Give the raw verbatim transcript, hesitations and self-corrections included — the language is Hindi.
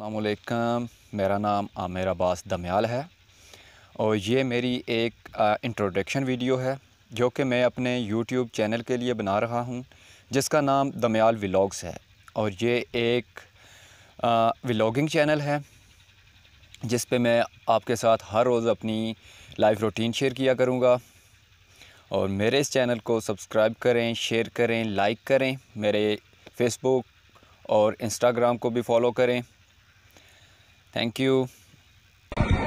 अस्सलाम वालेकुम, मेरा नाम आमिर अब्बास दमयाल है और ये मेरी एक इंट्रोडक्शन वीडियो है जो कि मैं अपने यूट्यूब चैनल के लिए बना रहा हूँ, जिसका नाम दमयाल व्लॉग्स है। और ये एक व्लॉगिंग चैनल है जिस पे मैं आपके साथ हर रोज़ अपनी लाइफ रूटीन शेयर किया करूँगा। और मेरे इस चैनल को सब्सक्राइब करें, शेयर करें, लाइक करें। मेरे फेसबुक और इंस्टाग्राम को भी फॉलो करें। Thank you.